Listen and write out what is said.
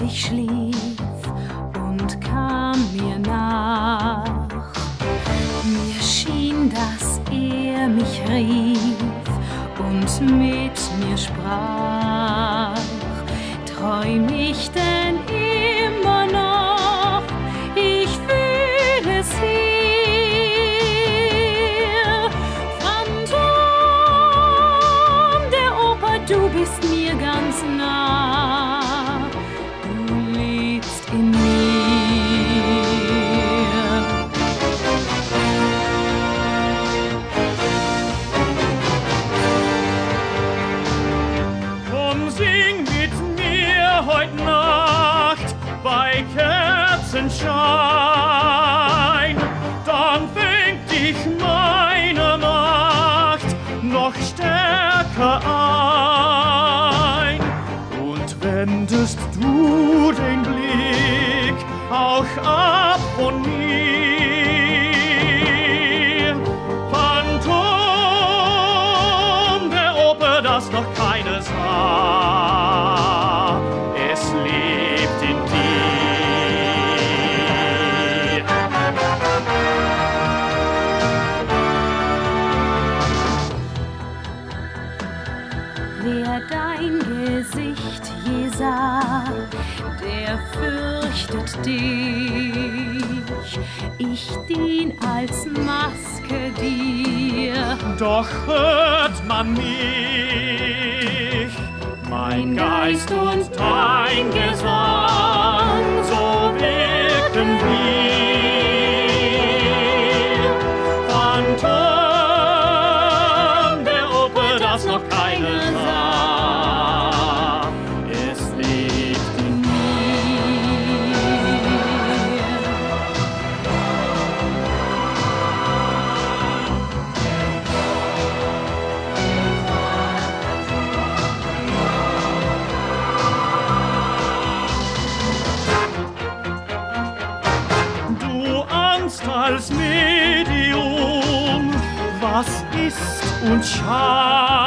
ich schlief und kam mir nach. Mir schien, dass er mich rief und mit mir sprach. Träum ich denn immer noch? Ich fühl es hier. Phantom der Oper, du bist mir ganz nah. Du lebst in mir. Komm, sing mit mir heut Nacht bei Kerzenschein, dann fängt dich meine Macht noch stärker ein. Und wendest du den Blick auch ab von mir, Phantom der Oper, das noch keiner sah, es lebt in dir. Wer dein Gesicht je sah, der fürchtet dich. Ich dien als Maske dir. Doch hört man mich, mein Geist und dein Gesang, so wirken wir. Phantom der Oper, das noch keine sah, es lebt in mir. Du Angst als Medium, was ist und scheint,